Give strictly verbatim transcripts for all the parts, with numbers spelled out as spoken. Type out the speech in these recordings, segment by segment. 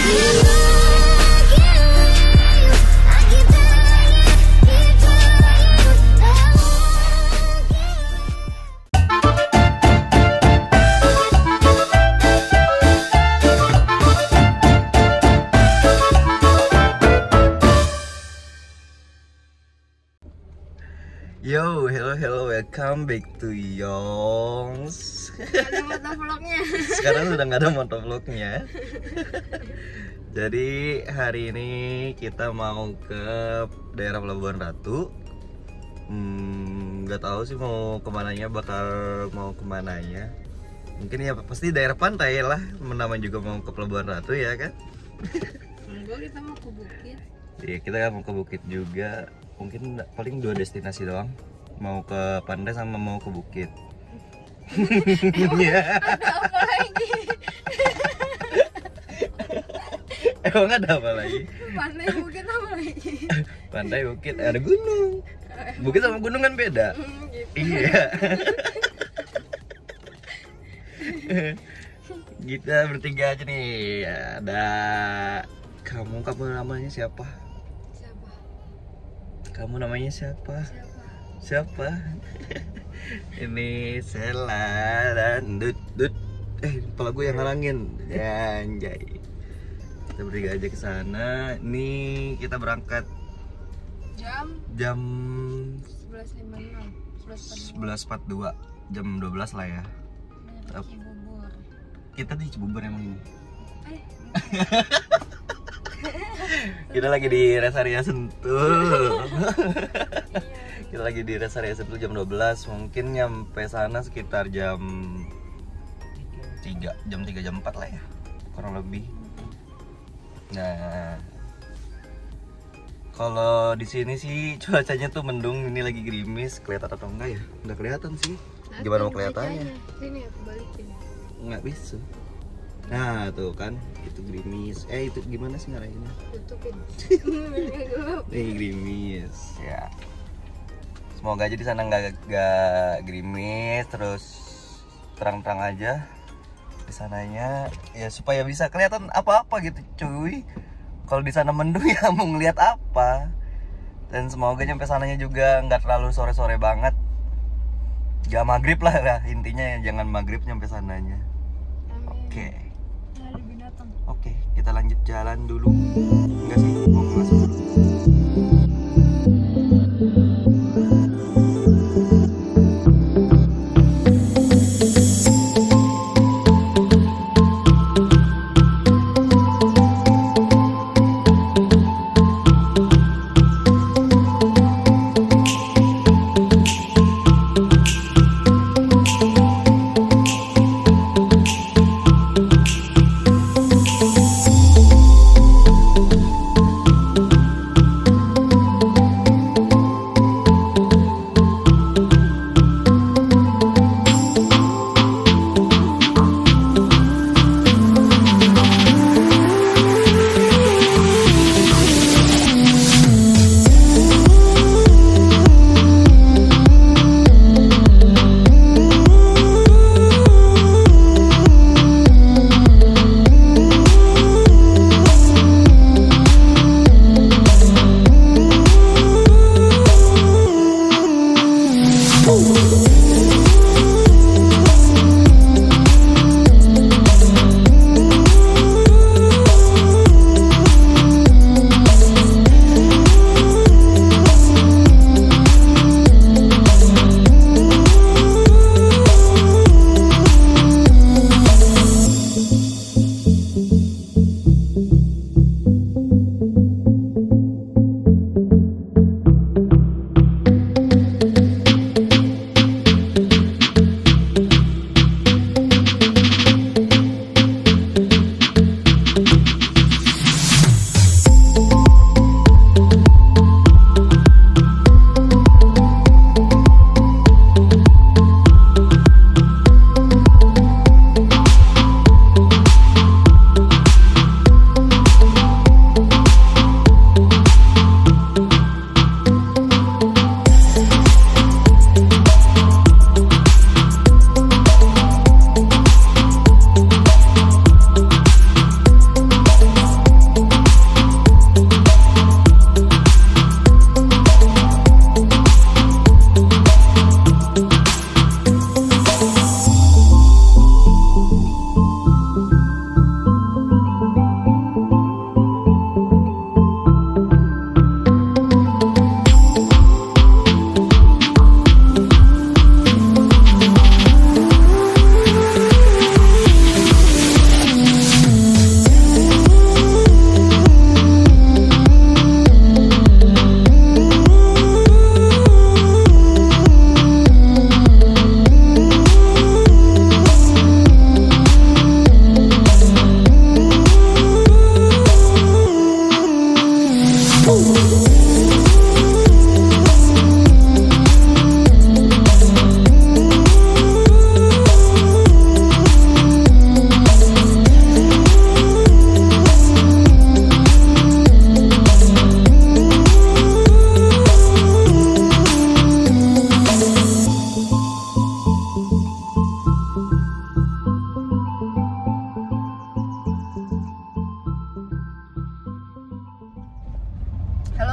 Yo, hello hello, welcome back to Yongs. Ada motovlognya. Sekarang sudah nggak ada motovlognya. Jadi hari ini kita mau ke daerah Pelabuhan Ratu. Hmm, nggak tahu sih mau kemananya, bakal mau kemananya. Mungkin ya pasti daerah pantai lah. Namanya juga mau ke Pelabuhan Ratu ya kan? Enggak, kita mau ke bukit. Iya, kita mau ke bukit juga. Mungkin paling dua destinasi doang, mau ke pantai sama mau ke bukit. Ada apa lagi? Emang ada apa lagi? Pantai bukit apa lagi? Pantai bukit ada gunung. Bukit sama gunung kan beda. Hmm, gitu. Iya. Kita bertiga aja nih. Ada kamu, kamu namanya siapa? Siapa? Kamu namanya siapa? Siapa? Siapa? Ini Sela dan Dut Dut. Eh, kepala gue yang ngalangin. Ya, anjay. Kita bertiga aja ke sana. Nih kita berangkat Jam jam sebelas lima puluh enam. sebelas empat puluh dua. Jam dua belas lah ya. Menuju Cibubur. Kita di Cibubur emang ini. Eh, Kita lagi di Rest Area Sentul. Kita lagi di Rest Area Sentul jam dua belas. Mungkin nyampe sana sekitar jam tiga, jam tiga jam empat lah ya, kurang lebih. Nah, kalau di sini sih cuacanya tuh mendung, ini lagi gerimis. Kelihatan atau enggak ya? Nggak kelihatan sih. Gimana mau kelihatannya? Sini aku balikin. Nggak bisa. Nah tuh kan, itu gerimis. Eh itu gimana sih ngarahinnya? Tutupin. Gelap. Nih gerimis ya. Semoga aja di sana nggak nggak gerimis, terus terang-terang aja di sananya ya, supaya bisa kelihatan apa-apa gitu cuy. Kalau di sana mendung ya mau ngeliat apa. Dan semoga nyampe sananya juga nggak terlalu sore-sore banget. Gak maghrib lah, lah intinya, jangan maghrib nyampe sananya. Oke. Okay. Ada binatang. Oke, kita lanjut jalan dulu. Enggak sih, mau masuk dulu.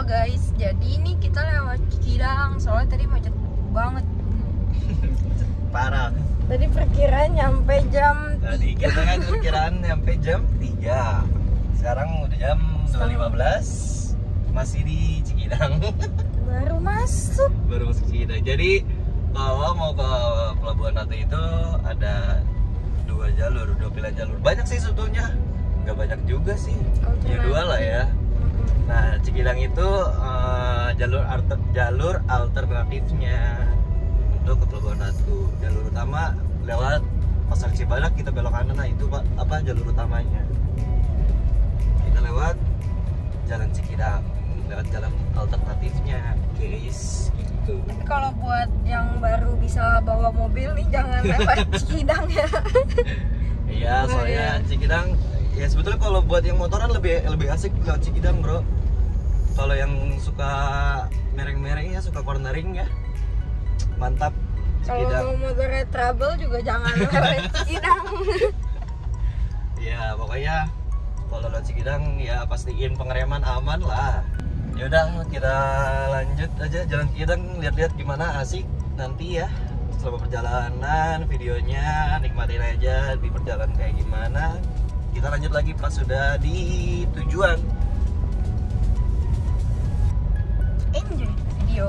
guys, jadi ini kita lewat Cikidang. Soalnya tadi macet banget. Parah. Tadi perkiraan nyampe jam Tadi kita kan perkiraan nyampe jam tiga. Sekarang udah jam dua lima belas. Masih di Cikidang. baru masuk. Baru masuk Cikidang. Jadi kalau mau ke Pelabuhan Ratu itu ada dua jalur, dua pilihan jalur. Banyak sih sebetulnya. Nggak banyak juga sih. Ya dua lah ya. Nah, Cikidang itu uh, jalur alter, jalur alternatifnya untuk ke Pelabuhan Ratu. Jalur utama lewat Pasar Cibadak, kita belok kanan. Nah, itu Pak, apa jalur utamanya. Kita lewat Jalan Cikidang, lewat jalan alternatifnya, guys. Gitu. Tapi kalau buat yang baru bisa bawa mobil nih jangan lewat Cikidang ya. Iya, soalnya Cikidang ya sebetulnya kalau buat yang motoran lebih lebih asik lewat Cikidang, bro. Kalau yang suka mereng-mereng ya, suka cornering ya, mantap Cikidang. Kalau mau motornya trouble juga jangan lewat Cikidang. Ya pokoknya kalau lewat Cikidang ya pastiin pengereman aman lah. Ya udah, kita lanjut aja jalan Cikidang, lihat-lihat gimana, asik nanti ya selama perjalanan videonya, nikmatin aja di perjalanan kayak gimana. Kita lanjut lagi pas sudah di tujuan. Enjoy video.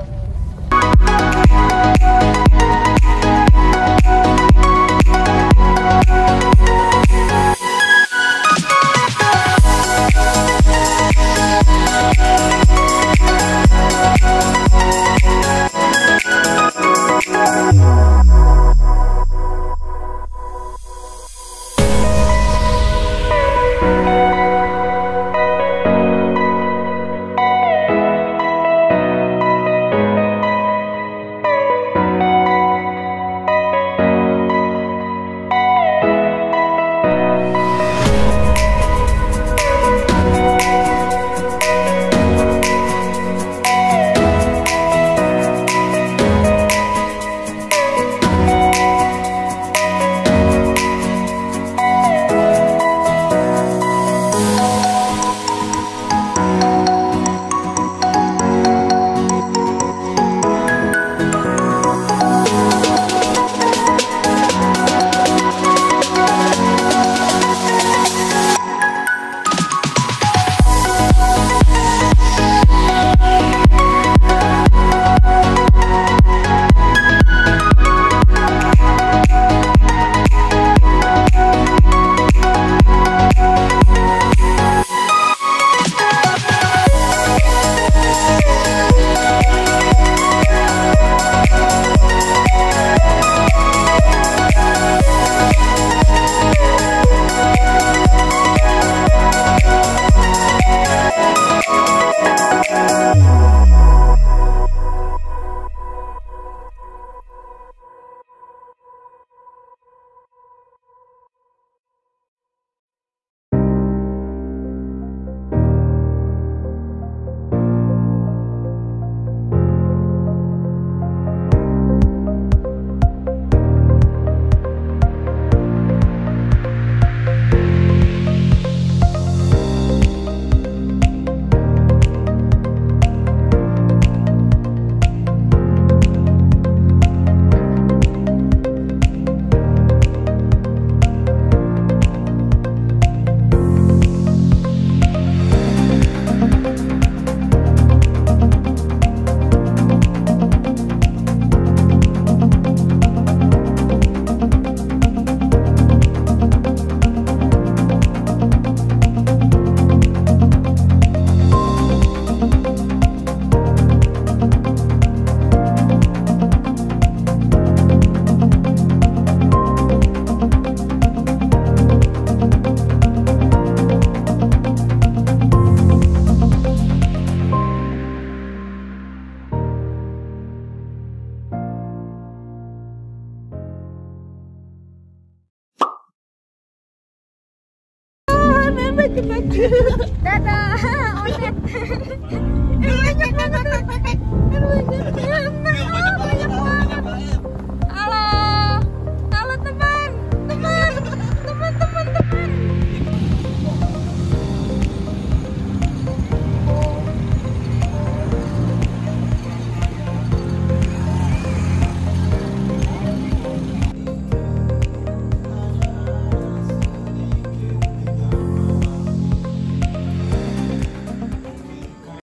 Dadah, Onet. Banyak banget. Banyak banget.